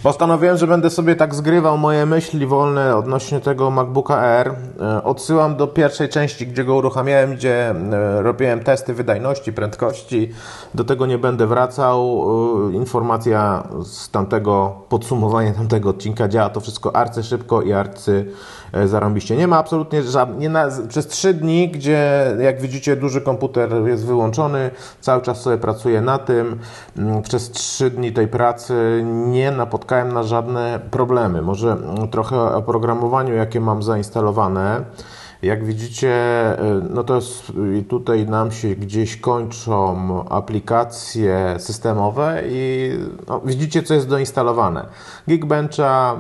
Postanowiłem, że będę sobie tak zgrywał moje myśli wolne odnośnie tego MacBooka Air. Odsyłam do pierwszej części, gdzie go uruchamiałem, gdzie robiłem testy wydajności, prędkości. Do tego nie będę wracał. Informacja z tamtego, podsumowanie tamtego odcinka, działa to wszystko arcy szybko i arcy zarąbiście. Nie ma absolutnie przez 3 dni, gdzie jak widzicie duży komputer jest wyłączony, cały czas sobie pracuję na tym. Przez 3 dni tej pracy nie napotkałem na żadne problemy. Może trochę o oprogramowaniu, jakie mam zainstalowane. Jak widzicie, no to jest, tutaj nam się gdzieś kończą aplikacje systemowe i no, widzicie, co jest doinstalowane. Geekbencha,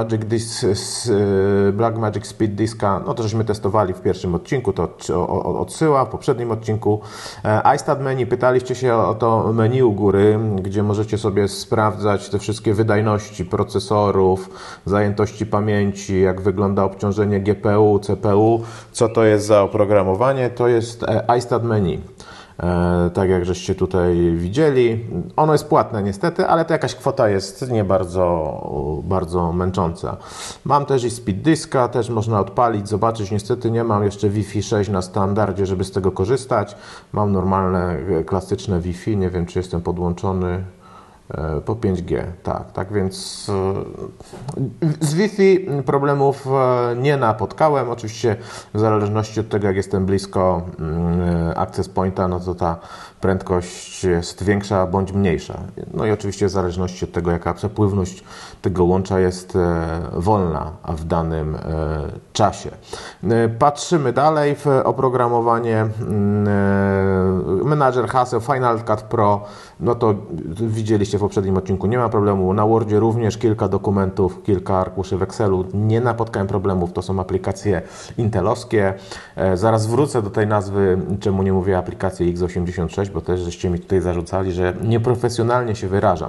Blackmagic Speed Diska, no to żeśmy testowali w pierwszym odcinku, to odsyła w poprzednim odcinku. iStat Menu, pytaliście się o to menu u góry, gdzie możecie sobie sprawdzać te wszystkie wydajności procesorów, zajętości pamięci, jak wygląda obciążenie GPU, CPU. Co to jest za oprogramowanie? To jest iStat Menu. Tak jak żeście tutaj widzieli. Ono jest płatne niestety, ale to jakaś kwota jest nie bardzo męcząca. Mam też i Speed Diska, też można odpalić, zobaczyć. Niestety nie mam jeszcze Wi-Fi 6 na standardzie, żeby z tego korzystać. Mam normalne, klasyczne Wi-Fi. Nie wiem, czy jestem podłączony po 5G, tak więc z Wi-Fi problemów nie napotkałem. Oczywiście w zależności od tego, jak jestem blisko access pointa, no to ta prędkość jest większa bądź mniejsza. No i oczywiście w zależności od tego, jaka przepływność tego łącza jest wolna w danym czasie. Patrzymy dalej w oprogramowanie. Menadżer haseł Final Cut Pro, no to widzieliście w poprzednim odcinku, nie ma problemu. Na Wordzie również kilka dokumentów, kilka arkuszy w Excelu, nie napotkałem problemów, to są aplikacje intelowskie. Zaraz wrócę do tej nazwy, czemu nie mówię aplikacje x86, bo też żeście mi tutaj zarzucali, że nieprofesjonalnie się wyrażam.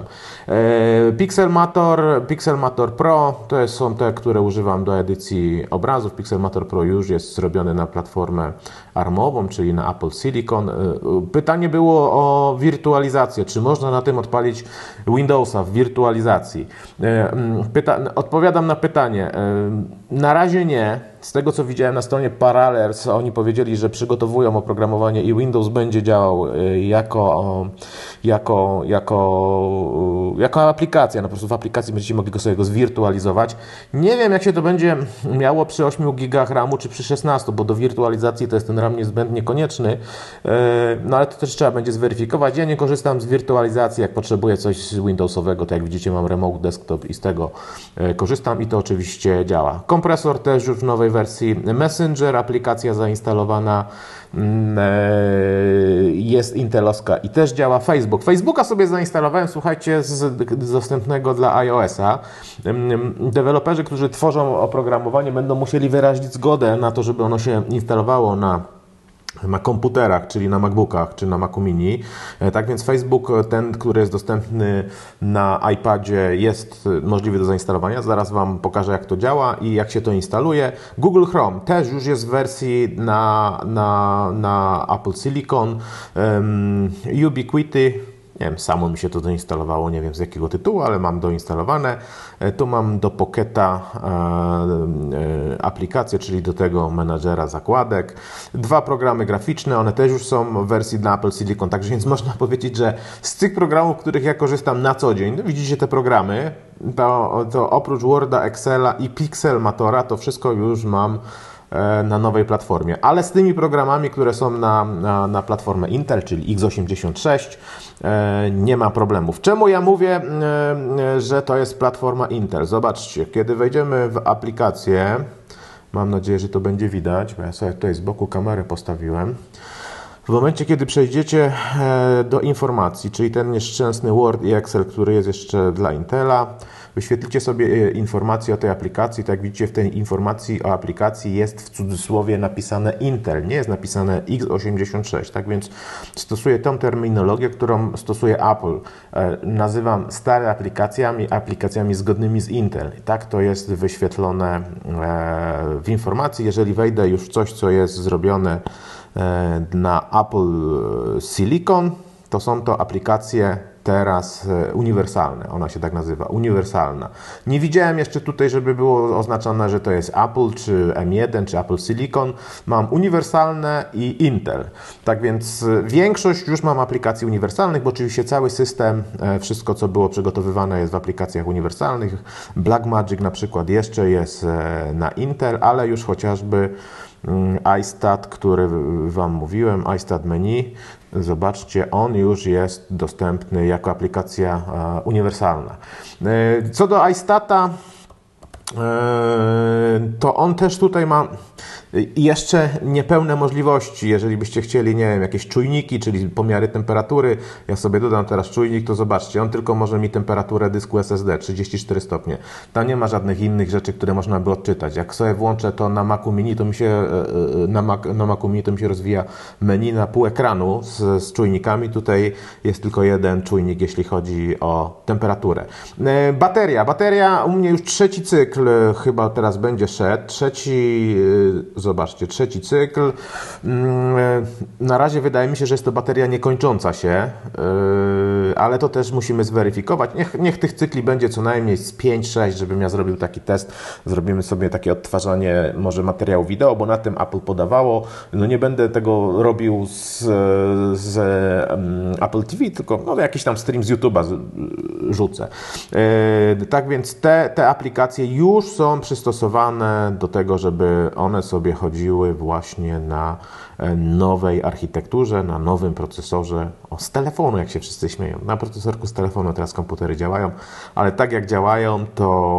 Pixelmator Pro, to są te, które używam do edycji obrazów. Pixelmator Pro już jest zrobiony na platformę ARM-ową, czyli na Apple Silicon. Pytanie było o wirtualizację. Czy można na tym odpalić Windowsa w wirtualizacji? Odpowiadam na pytanie. Na razie nie. Z tego, co widziałem na stronie Parallels, oni powiedzieli, że przygotowują oprogramowanie i Windows będzie działał jako aplikacja. No po prostu w aplikacji będziecie mogli sobie go zwirtualizować. Nie wiem, jak się to będzie miało przy 8 GB RAMu czy przy 16, bo do wirtualizacji to jest ten RAM niezbędnie konieczny. No ale to też trzeba będzie zweryfikować. Ja nie korzystam z wirtualizacji, jak potrzebuję coś Windowsowego, to jak widzicie mam Remote Desktop i z tego korzystam i to oczywiście działa. Kompresor też już w nowej wersji. Messenger, aplikacja zainstalowana jest intelowska i też działa. Facebooka sobie zainstalowałem, słuchajcie, z dostępnego dla iOS-a. Deweloperzy, którzy tworzą oprogramowanie, będą musieli wyrazić zgodę na to, żeby ono się instalowało na komputerach, czyli na MacBookach, czy na Macu Mini. Tak więc Facebook, ten, który jest dostępny na iPadzie, jest możliwy do zainstalowania. Zaraz Wam pokażę, jak to działa i jak się to instaluje. Google Chrome też już jest w wersji na Apple Silicon. Ubiquity, nie wiem, samo mi się to doinstalowało, nie wiem z jakiego tytułu, ale mam doinstalowane. Tu mam do Pocketa aplikację, czyli do tego menadżera zakładek. 2 programy graficzne, one też już są w wersji dla Apple Silicon, także więc można powiedzieć, że z tych programów, których ja korzystam na co dzień, no widzicie te programy, to oprócz Worda, Excela i Pixelmatora, to wszystko już mam na nowej platformie, ale z tymi programami, które są na platformę Intel, czyli x86, nie ma problemów. Czemu ja mówię, że to jest platforma Intel? Zobaczcie, kiedy wejdziemy w aplikację, mam nadzieję, że to będzie widać, bo ja sobie tutaj z boku kamerę postawiłem. W momencie, kiedy przejdziecie do informacji, czyli ten nieszczęsny Word i Excel, który jest jeszcze dla Intela, wyświetlicie sobie informacje o tej aplikacji. Tak jak widzicie, w tej informacji o aplikacji jest w cudzysłowie napisane Intel, nie jest napisane x86. Tak więc stosuję tą terminologię, którą stosuje Apple. Nazywam stare aplikacjami zgodnymi z Intel. I tak to jest wyświetlone w informacji. Jeżeli wejdę już w coś, co jest zrobione na Apple Silicon, to są to aplikacje teraz uniwersalne. Ona się tak nazywa, uniwersalna. Nie widziałem jeszcze tutaj, żeby było oznaczone, że to jest Apple, czy M1, czy Apple Silicon. Mam uniwersalne i Intel. Tak więc większość już mam aplikacji uniwersalnych, bo oczywiście cały system, wszystko co było przygotowywane jest w aplikacjach uniwersalnych. Blackmagic na przykład jeszcze jest na Intel, ale już chociażby iStat, który Wam mówiłem, iStat Menu, zobaczcie, on już jest dostępny jako aplikacja uniwersalna. Co do iStata, to on też tutaj ma jeszcze niepełne możliwości, jeżeli byście chcieli, nie wiem, jakieś czujniki, czyli pomiary temperatury. Ja sobie dodam teraz czujnik, to zobaczcie, on tylko może mi temperaturę dysku SSD 34 stopnie. Tam nie ma żadnych innych rzeczy, które można by odczytać. Jak sobie włączę to na Macu Mini, to mi się na Macu Mini to mi się rozwija menu na pół ekranu z czujnikami. Tutaj jest tylko jeden czujnik, jeśli chodzi o temperaturę. Bateria u mnie już trzeci cykl chyba teraz będzie szedł. Zobaczcie, trzeci cykl. Na razie wydaje mi się, że jest to bateria niekończąca się, ale to też musimy zweryfikować. Niech tych cykli będzie co najmniej z 5-6, żebym ja zrobił taki test. Zrobimy sobie takie odtwarzanie może materiału wideo, bo na tym Apple podawało. No nie będę tego robił z Apple TV, tylko no, jakiś tam stream z YouTube'a rzucę. Tak więc te aplikacje już są przystosowane do tego, żeby one sobie chodziły właśnie na nowej architekturze, na nowym procesorze, z telefonu, jak się wszyscy śmieją. Na procesorku z telefonu teraz komputery działają, ale tak jak działają, to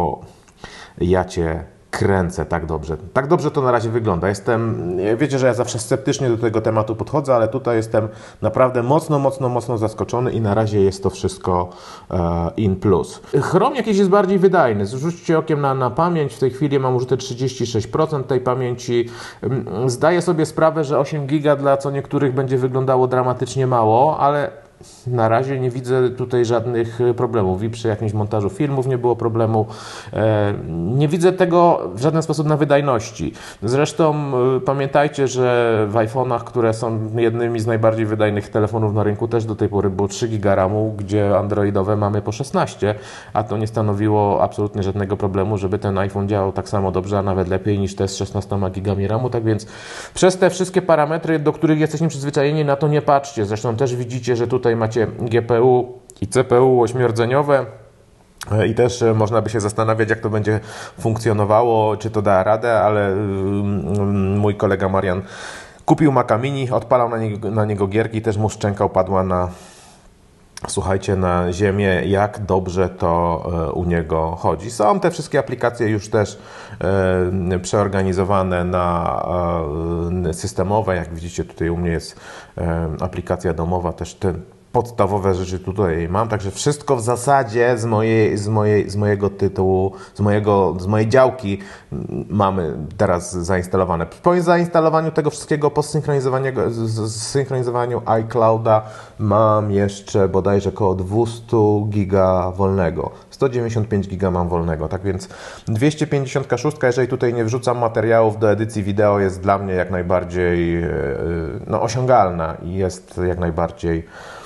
ja Cię kręcę tak dobrze. Tak dobrze to na razie wygląda. Wiecie, że ja zawsze sceptycznie do tego tematu podchodzę, ale tutaj jestem naprawdę mocno zaskoczony i na razie jest to wszystko in plus. Chrome jakiś jest bardziej wydajny. Rzućcie okiem na pamięć. W tej chwili mam użyte 36% tej pamięci. Zdaję sobie sprawę, że 8 giga dla co niektórych będzie wyglądało dramatycznie mało, ale na razie nie widzę tutaj żadnych problemów. I przy jakimś montażu filmów nie było problemu. Nie widzę tego w żaden sposób na wydajności. Zresztą pamiętajcie, że w iPhone'ach, które są jednymi z najbardziej wydajnych telefonów na rynku, też do tej pory było 3 GB RAMu, gdzie androidowe mamy po 16, a to nie stanowiło absolutnie żadnego problemu, żeby ten iPhone działał tak samo dobrze, a nawet lepiej niż te z 16 GB RAMu. Tak więc przez te wszystkie parametry, do których jesteśmy przyzwyczajeni, na to nie patrzcie. Zresztą też widzicie, że tutaj macie GPU i CPU ośmiordzeniowe i też można by się zastanawiać, jak to będzie funkcjonowało, czy to da radę, ale mój kolega Marian kupił Maca Mini, odpalał na niego gierki, też mu szczęka upadła słuchajcie, na ziemię, jak dobrze to u niego chodzi. Są te wszystkie aplikacje już też przeorganizowane na systemowe. Jak widzicie, tutaj u mnie jest aplikacja domowa, też te podstawowe rzeczy tutaj mam, także wszystko w zasadzie z mojego tytułu, z mojej działki mamy teraz zainstalowane. Po zainstalowaniu tego wszystkiego, po zsynchronizowaniu iClouda mam jeszcze bodajże około 200 giga wolnego. 195 giga mam wolnego, tak więc 256, jeżeli tutaj nie wrzucam materiałów do edycji wideo, jest dla mnie jak najbardziej osiągalna i jest jak najbardziej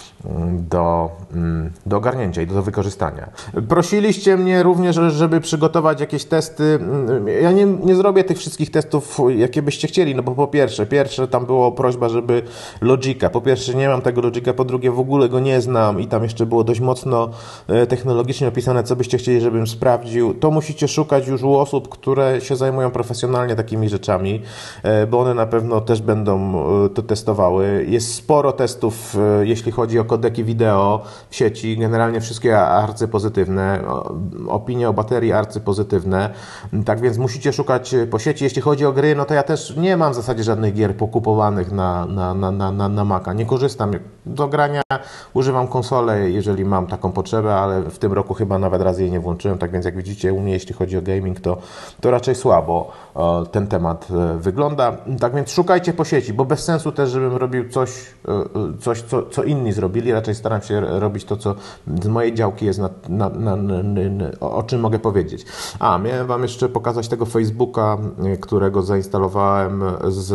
do ogarnięcia i do wykorzystania. Prosiliście mnie również, żeby przygotować jakieś testy. Ja nie zrobię tych wszystkich testów, jakie byście chcieli, no bo po pierwsze tam było prośba, żeby Logica. Po pierwsze nie mam tego Logica, po drugie w ogóle go nie znam i tam jeszcze było dość mocno technologicznie opisane, co byście chcieli, żebym sprawdził. To musicie szukać już u osób, które się zajmują profesjonalnie takimi rzeczami, bo one na pewno też będą to testowały. Jest sporo testów, jeśli chodzi o kodeki wideo w sieci, generalnie wszystkie arcypozytywne, opinie o baterii arcypozytywne, tak więc musicie szukać po sieci. Jeśli chodzi o gry, no to ja też nie mam w zasadzie żadnych gier pokupowanych na Maca. Nie korzystam do grania, używam konsolę, jeżeli mam taką potrzebę, ale w tym roku chyba nawet raz jej nie włączyłem, tak więc jak widzicie u mnie, jeśli chodzi o gaming, to raczej słabo ten temat wygląda. Tak więc szukajcie po sieci, bo bez sensu też, żebym robił coś co inni zrobili, mówili, raczej staram się robić to, co z mojej działki jest, o czym mogę powiedzieć. Miałem Wam jeszcze pokazać tego Facebooka, którego zainstalowałem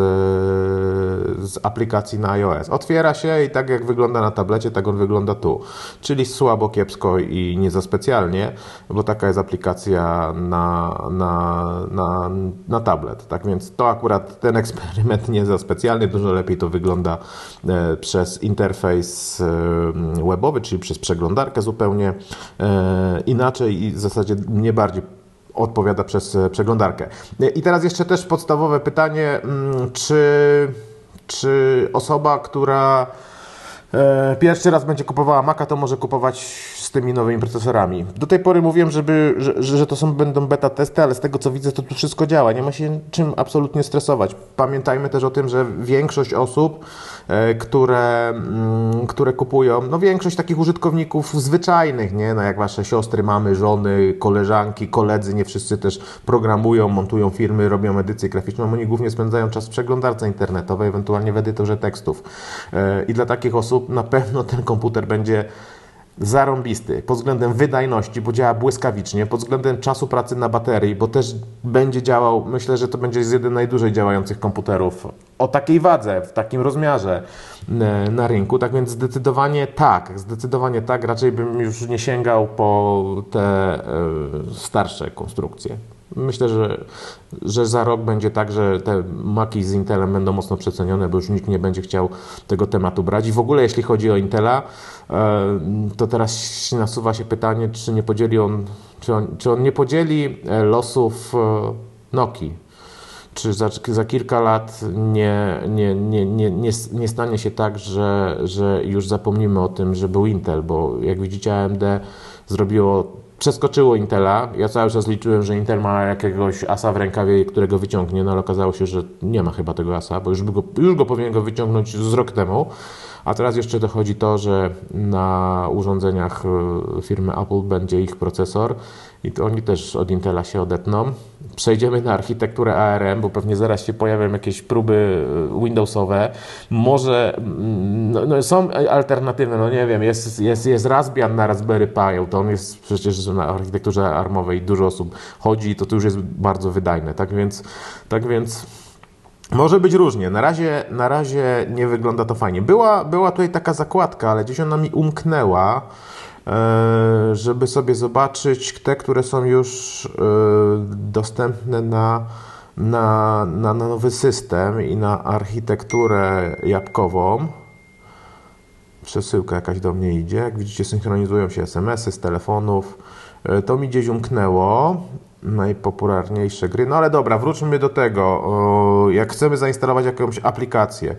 z aplikacji na iOS. Otwiera się i tak jak wygląda na tablecie, tak on wygląda tu. Czyli słabo, kiepsko i nie za specjalnie, bo taka jest aplikacja na tablet. Tak więc to akurat ten eksperyment nie za specjalny, dużo lepiej to wygląda przez interfejs webowy, czyli przez przeglądarkę zupełnie inaczej i w zasadzie mnie bardziej odpowiada przez przeglądarkę. I teraz jeszcze też podstawowe pytanie, czy osoba, która pierwszy raz będzie kupowała Maca, to może kupować z tymi nowymi procesorami. Do tej pory mówiłem, że to będą beta testy, ale z tego co widzę, to tu wszystko działa. Nie ma się czym absolutnie stresować. Pamiętajmy też o tym, że większość osób, które kupują, większość takich użytkowników zwyczajnych, nie? Jak wasze siostry, mamy, żony, koleżanki, koledzy, nie wszyscy też programują, montują firmy, robią edycję graficzną. Oni głównie spędzają czas w przeglądarce internetowej, ewentualnie w edytorze tekstów. I dla takich osób na pewno ten komputer będzie zarąbisty pod względem wydajności, bo działa błyskawicznie, pod względem czasu pracy na baterii, bo też będzie działał, myślę, że to będzie z jeden z najdłużej działających komputerów o takiej wadze, w takim rozmiarze na rynku, tak więc zdecydowanie tak, raczej bym już nie sięgał po te starsze konstrukcje. Myślę, że za rok będzie tak, że te Maci z Intelem będą mocno przecenione, bo już nikt nie będzie chciał tego tematu brać. I w ogóle jeśli chodzi o Intela, to teraz nasuwa się pytanie, czy on nie podzieli losów Nokii. Czy za kilka lat nie stanie się tak, że już zapomnimy o tym, że był Intel, bo jak widzicie AMD przeskoczyło Intela. Ja cały czas liczyłem, że Intel ma jakiegoś asa w rękawie, którego wyciągnie, ale okazało się, że nie ma chyba tego asa, bo już go powinien go wyciągnąć z rok temu. A teraz jeszcze dochodzi to, że na urządzeniach firmy Apple będzie ich procesor i to oni też od Intela się odetną. Przejdziemy na architekturę ARM, bo pewnie zaraz się pojawią jakieś próby Windowsowe. Może są alternatywy, nie wiem, jest Raspbian na Raspberry Pi, to on jest przecież na architekturze ARMowej, dużo osób chodzi i to już jest bardzo wydajne. Tak więc może być różnie. Na razie nie wygląda to fajnie. Była tutaj taka zakładka, ale gdzieś ona mi umknęła, żeby sobie zobaczyć te, które są już dostępne na nowy system i na architekturę jabłkową. Przesyłka jakaś do mnie idzie. Jak widzicie, synchronizują się SMS-y z telefonów. To mi gdzieś umknęło. Najpopularniejsze gry. Ale dobra, wróćmy do tego. Jak chcemy zainstalować jakąś aplikację,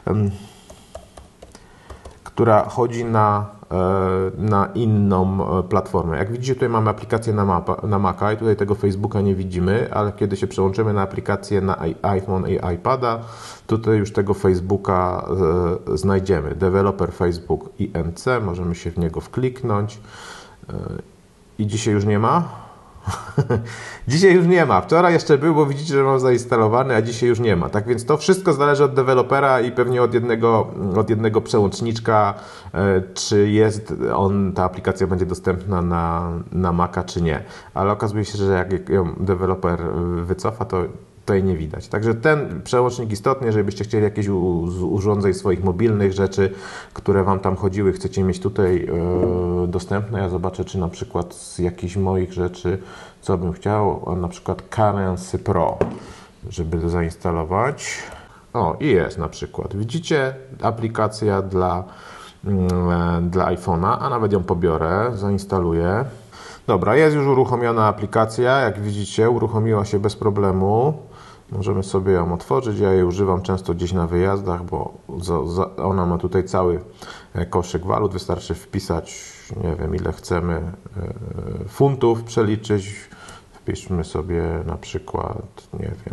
która chodzi na inną platformę. Jak widzicie, tutaj mamy aplikację na Maca i tutaj tego Facebooka nie widzimy, ale kiedy się przełączymy na aplikację na iPhone i iPada, tutaj już tego Facebooka znajdziemy. Developer Facebook INC, możemy się w niego wkliknąć i dzisiaj już nie ma. Dzisiaj już nie ma. Wczoraj jeszcze był, bo widzicie, że mam zainstalowany, a dzisiaj już nie ma. Tak więc to wszystko zależy od dewelopera i pewnie od jednego przełączniczka, czy ta aplikacja będzie dostępna na Maca, czy nie. Ale okazuje się, że jak ją deweloper wycofa, to jej nie widać. Także ten przełącznik istotny, jeżeli byście chcieli jakieś z urządzeń swoich mobilnych rzeczy, które Wam tam chodziły, chcecie mieć tutaj dostępne. Ja zobaczę, czy na przykład z jakichś moich rzeczy, co bym chciał, na przykład Currency Pro, żeby zainstalować. I jest na przykład. Widzicie, aplikacja dla iPhone'a, a nawet ją pobiorę, zainstaluję. Dobra, jest już uruchomiona aplikacja, jak widzicie, uruchomiła się bez problemu. Możemy sobie ją otworzyć, ja jej używam często gdzieś na wyjazdach, bo ona ma tutaj cały koszyk walut, wystarczy wpisać, nie wiem ile chcemy funtów przeliczyć, wpiszmy sobie na przykład, nie wiem,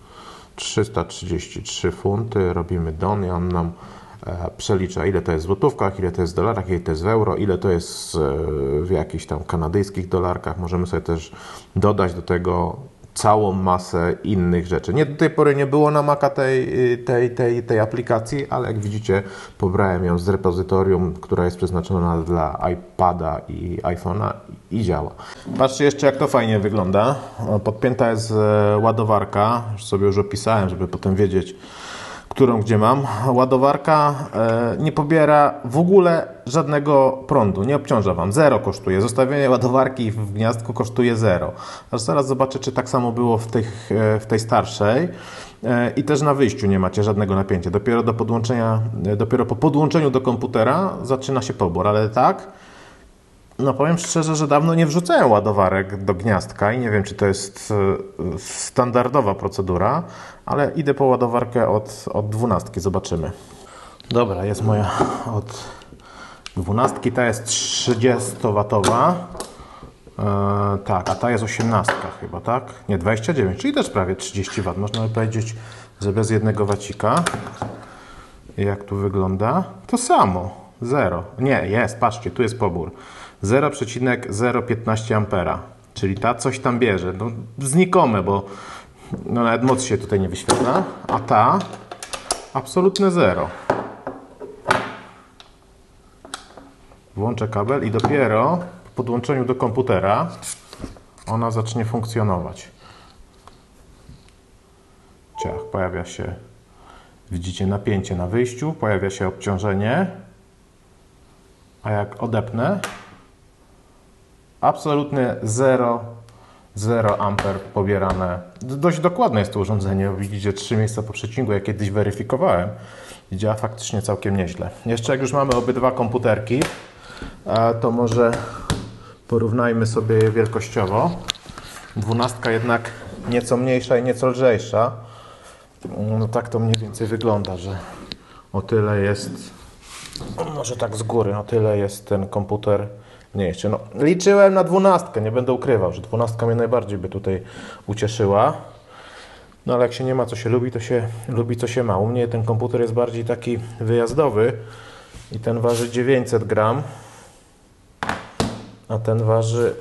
333 funty, robimy done i on nam przelicza, ile to jest w złotówkach, ile to jest w dolarach, ile to jest w euro, ile to jest w jakichś tam kanadyjskich dolarkach. Możemy sobie też dodać do tego całą masę innych rzeczy. Nie, do tej pory nie było na Maca tej aplikacji, ale jak widzicie, pobrałem ją z repozytorium, która jest przeznaczona dla iPada i iPhone'a i działa. Patrzcie jeszcze, jak to fajnie wygląda. Podpięta jest ładowarka, już sobie opisałem, żeby potem wiedzieć, którą gdzie mam. Ładowarka nie pobiera w ogóle żadnego prądu, nie obciąża Wam. 0 kosztuje. Zostawienie ładowarki w gniazdku kosztuje 0. Aż zaraz zobaczę, czy tak samo było w tej starszej. I też na wyjściu nie macie żadnego napięcia. Dopiero po podłączeniu do komputera zaczyna się pobór, ale tak, no powiem szczerze, że dawno nie wrzucałem ładowarek do gniazdka i nie wiem, czy to jest standardowa procedura, ale idę po ładowarkę od 12, zobaczymy. Dobra, jest moja od 12, ta jest 30W. Tak, a ta jest 18 chyba, tak? Nie, 29, czyli też prawie 30W. Można by powiedzieć, że bez jednego wacika. Jak tu wygląda? To samo, 0. Nie, jest, patrzcie, tu jest pobór. 0,015 A, czyli ta coś tam bierze. No, znikome, bo no, nawet moc się tutaj nie wyświetla, a ta absolutne 0. Włączę kabel i dopiero po podłączeniu do komputera ona zacznie funkcjonować. Ciach, pojawia się, widzicie, napięcie na wyjściu, pojawia się obciążenie, a jak odepnę, absolutnie 0 amper pobierane. Dość dokładne jest to urządzenie. Widzicie 3 miejsca po przecinku, jak kiedyś weryfikowałem. I działa faktycznie całkiem nieźle. Jeszcze jak już mamy obydwa komputerki, to może porównajmy sobie je wielkościowo. 12 jednak nieco mniejsza i nieco lżejsza. No tak to mniej więcej wygląda, że o tyle jest, może tak z góry, o tyle jest ten komputer mniejszy. No, liczyłem na 12, nie będę ukrywał, że 12 mnie najbardziej by tutaj ucieszyła. No ale jak się nie ma, co się lubi, to się lubi, co się ma. U mnie ten komputer jest bardziej taki wyjazdowy i ten waży 900 gram, a ten waży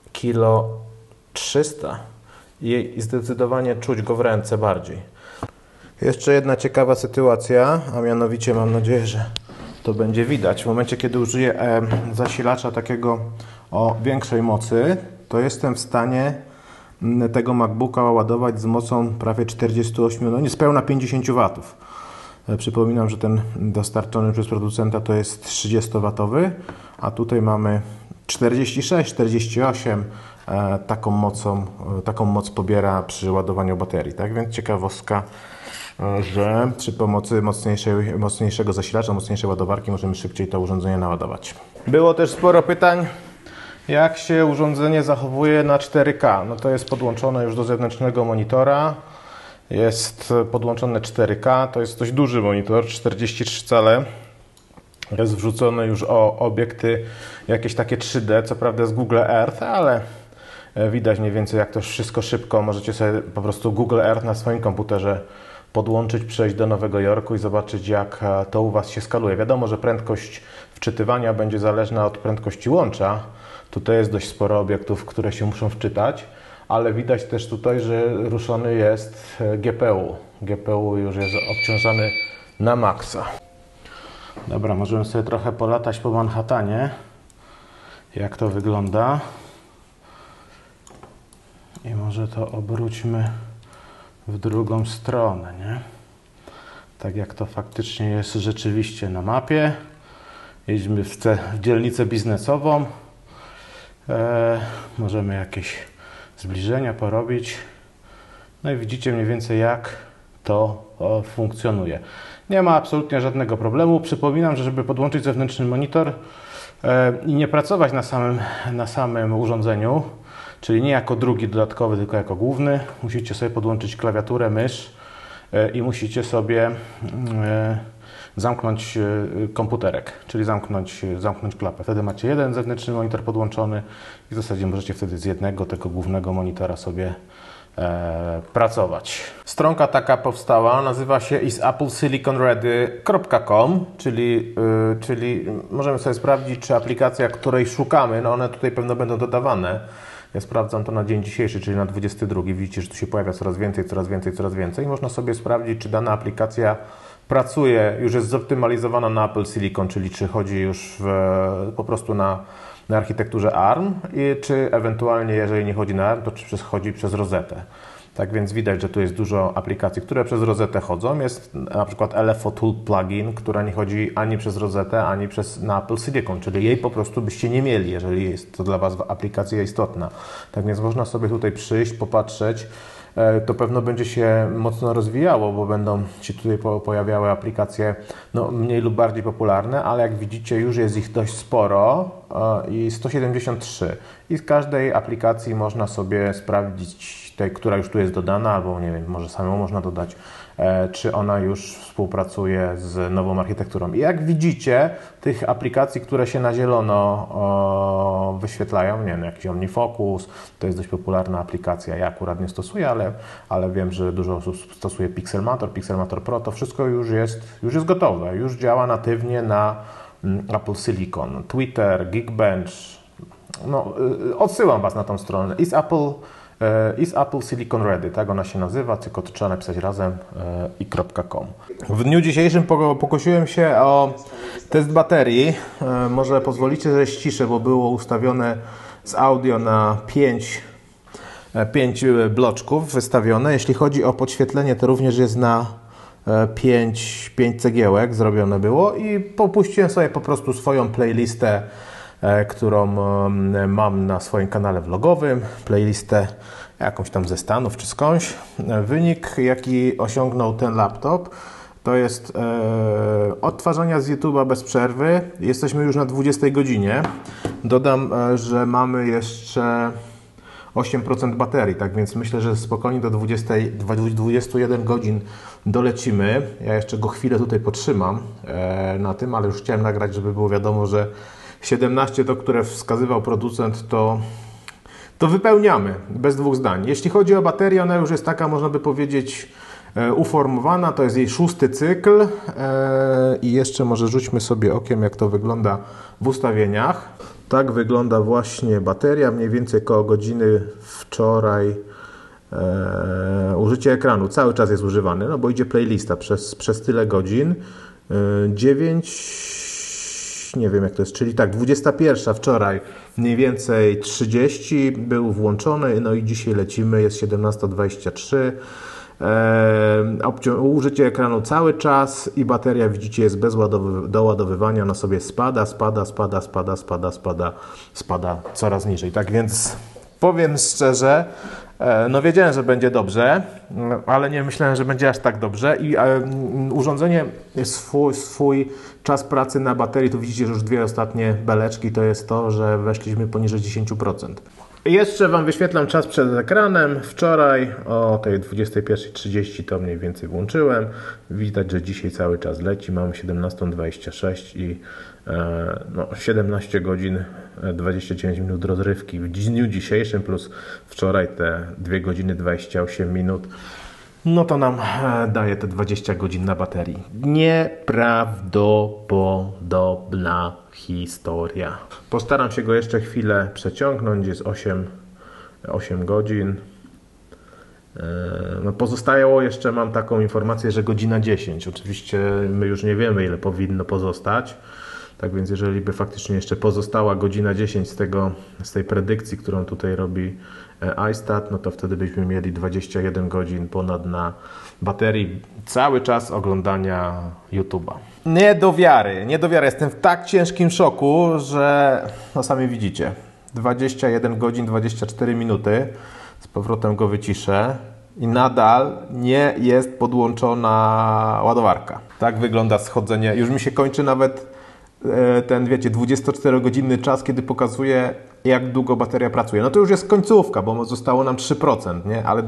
300 kg i zdecydowanie czuć go w ręce bardziej. Jeszcze jedna ciekawa sytuacja, a mianowicie mam nadzieję, że to będzie widać. W momencie, kiedy użyję zasilacza takiego o większej mocy, to jestem w stanie tego MacBooka ładować z mocą prawie 48, no niespełna 50 W. Przypominam, że ten dostarczony przez producenta to jest 30W, a tutaj mamy 46, 48. Taką moc pobiera przy ładowaniu baterii. Tak więc ciekawostka, że przy pomocy mocniejszego zasilacza, mocniejszej ładowarki możemy szybciej to urządzenie naładować. Było też sporo pytań, jak się urządzenie zachowuje na 4K. No to jest podłączone już do zewnętrznego monitora. Jest podłączone 4K, to jest dość duży monitor, 43 cale. Jest wrzucony już obiekty jakieś takie 3D, co prawda z Google Earth, ale widać mniej więcej, jak to wszystko szybko. Możecie sobie po prostu Google Earth na swoim komputerze podłączyć, przejść do Nowego Jorku i zobaczyć, jak to u Was się skaluje. Wiadomo, że prędkość wczytywania będzie zależna od prędkości łącza. Tutaj jest dość sporo obiektów, które się muszą wczytać, ale widać też tutaj, że ruszony jest GPU. GPU już jest obciążany na maksa. Dobra, możemy sobie trochę polatać po Manhattanie, jak to wygląda. I może to obróćmy w drugą stronę, nie? Tak jak to faktycznie jest rzeczywiście na mapie. Jedźmy w dzielnicę biznesową. Możemy jakieś zbliżenia porobić. No i widzicie mniej więcej, jak to funkcjonuje. Nie ma absolutnie żadnego problemu. Przypominam, że żeby podłączyć zewnętrzny monitor i nie pracować na samym urządzeniu, czyli nie jako drugi dodatkowy, tylko jako główny, musicie sobie podłączyć klawiaturę, mysz i musicie sobie zamknąć komputerek, czyli zamknąć klapę. Wtedy macie jeden zewnętrzny monitor podłączony i w zasadzie możecie wtedy z jednego tego głównego monitora sobie pracować. Stronka taka powstała, nazywa się isappleSiliconReady.com, czyli możemy sobie sprawdzić, czy aplikacja, której szukamy, no one tutaj pewno będą dodawane, Ja sprawdzam to na dzień dzisiejszy, czyli na 22. Widzicie, że tu się pojawia coraz więcej, coraz więcej, coraz więcej. I można sobie sprawdzić, czy dana aplikacja pracuje, już jest zoptymalizowana na Apple Silicon, czyli czy chodzi już po prostu na architekturze ARM, czy ewentualnie, jeżeli nie chodzi na ARM, to czy chodzi przez Rosetę. Tak więc widać, że tu jest dużo aplikacji, które przez Rosetę chodzą. Jest na przykład LFO Tool Plugin, która nie chodzi ani przez Rosetę, ani na Apple Silicon, czyli jej po prostu byście nie mieli, jeżeli jest to dla Was aplikacja istotna. Tak więc można sobie tutaj przyjść, popatrzeć. To pewno będzie się mocno rozwijało, bo będą się tutaj pojawiały aplikacje mniej lub bardziej popularne, ale jak widzicie już jest ich dość sporo i 173. I z każdej aplikacji można sobie sprawdzić, która już tu jest dodana, albo nie wiem, może samemu można dodać, czy ona już współpracuje z nową architekturą. I jak widzicie, tych aplikacji, które się na zielono wyświetlają, nie wiem, jakiś OmniFocus, to jest dość popularna aplikacja, ja akurat nie stosuję, ale wiem, że dużo osób stosuje Pixelmator Pro, to wszystko już jest gotowe, już działa natywnie na Apple Silicon, Twitter, Geekbench, odsyłam Was na tą stronę, Is Apple Silicon Ready, tak ona się nazywa, tylko to trzeba napisać razem .com. W dniu dzisiejszym pokusiłem się o test baterii. Może pozwolicie, że ściszę, bo było ustawione z audio na 5 bloczków wystawione. Jeśli chodzi o podświetlenie, to również jest na 5 cegiełek zrobione było i popuściłem sobie po prostu swoją playlistę, którą mam na swoim kanale vlogowym, playlistę jakąś tam ze Stanów czy skądś. Wynik, jaki osiągnął ten laptop, to jest odtwarzania z YouTube'a bez przerwy. Jesteśmy już na 20 godzinie. Dodam, że mamy jeszcze 8% baterii, tak więc myślę, że spokojnie do 21 godzin dolecimy. Ja jeszcze go chwilę tutaj potrzymam na tym, ale już chciałem nagrać, żeby było wiadomo, że 17 to, które wskazywał producent, to wypełniamy, bez dwóch zdań. Jeśli chodzi o baterię, ona już jest taka, można by powiedzieć, uformowana, to jest jej 6. cykl i jeszcze może rzućmy sobie okiem, jak to wygląda w ustawieniach. Tak wygląda właśnie bateria, mniej więcej koło godziny wczoraj. Użycie ekranu cały czas jest używany, no bo idzie playlista przez tyle godzin. 9, nie wiem jak to jest, czyli tak, 21 wczoraj, mniej więcej 30 był włączony, no i dzisiaj lecimy, jest 17:23. Użycie ekranu cały czas i bateria, widzicie, jest bez doładowywania, ona sobie spada coraz niżej. Tak więc powiem szczerze, no wiedziałem, że będzie dobrze, ale nie myślałem, że będzie aż tak dobrze i urządzenie swój czas pracy na baterii, tu widzicie, że już dwie ostatnie beleczki, to jest to, że weszliśmy poniżej 10%. Jeszcze Wam wyświetlam czas przed ekranem. Wczoraj o tej 21:30 to mniej więcej włączyłem. Widać, że dzisiaj cały czas leci. Mamy 17:26 i 17 godzin 29 minut rozrywki w dniu dzisiejszym plus wczoraj te 2 godziny 28 minut. No to nam daje te 20 godzin na baterii. Nieprawdopodobna historia. Postaram się go jeszcze chwilę przeciągnąć. Jest 8 godzin. No pozostało jeszcze, mam taką informację, że godzina 10. Oczywiście my już nie wiemy, ile powinno pozostać. Tak więc jeżeli by faktycznie jeszcze pozostała godzina 10 z tej predykcji, którą tutaj robi iStat, no to wtedy byśmy mieli 21 godzin ponad na baterii, cały czas oglądania YouTube'a. Nie do wiary. Jestem w tak ciężkim szoku, że no sami widzicie. 21 godzin 24 minuty. Z powrotem go wyciszę i nadal nie jest podłączona ładowarka. Tak wygląda schodzenie. Już mi się kończy nawet ten, wiecie, 24-godzinny czas, kiedy pokazuje, jak długo bateria pracuje. No to już jest końcówka, bo zostało nam 3%, nie? Ale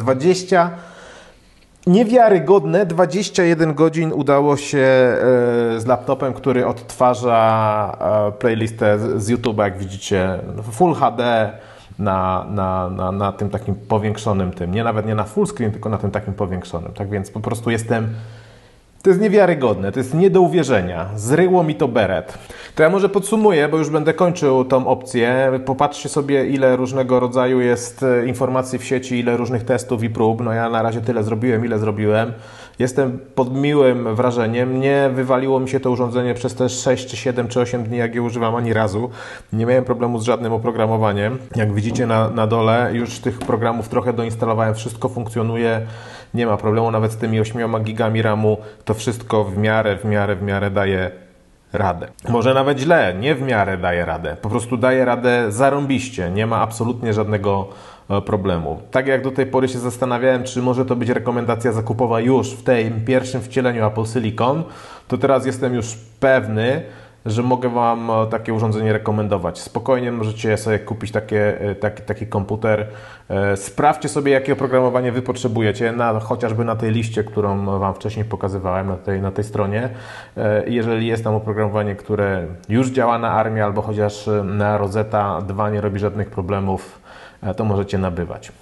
niewiarygodne 21 godzin udało się z laptopem, który odtwarza playlistę z YouTube'a, jak widzicie, Full HD na tym takim powiększonym tym. Nawet nie na full screen, tylko na tym takim powiększonym. Tak więc po prostu jestem To jest niewiarygodne, to jest nie do uwierzenia. Zryło mi to beret. To ja może podsumuję, bo już będę kończył tą opcję. Popatrzcie sobie, ile różnego rodzaju jest informacji w sieci, ile różnych testów i prób. No ja na razie tyle zrobiłem, ile zrobiłem. Jestem pod miłym wrażeniem. Nie wywaliło mi się to urządzenie przez te 6, czy 7, czy 8 dni, jak je używam, ani razu. Nie miałem problemu z żadnym oprogramowaniem. Jak widzicie na dole, już tych programów trochę doinstalowałem. Wszystko funkcjonuje. Nie ma problemu nawet z tymi 8 gigami RAMu. To wszystko w miarę daje radę. Może nawet źle, nie w miarę daje radę. Po prostu daje radę zarąbiście. Nie ma absolutnie żadnego problemu. Tak jak do tej pory się zastanawiałem, czy może to być rekomendacja zakupowa już w tym pierwszym wcieleniu Apple Silicon, to teraz jestem już pewny, że mogę Wam takie urządzenie rekomendować. Spokojnie możecie sobie kupić taki komputer. Sprawdźcie sobie, jakie oprogramowanie Wy potrzebujecie, chociażby na tej liście, którą Wam wcześniej pokazywałem na tej stronie. Jeżeli jest tam oprogramowanie, które już działa na ARMie albo chociaż na Rosetta 2 nie robi żadnych problemów, to możecie nabywać.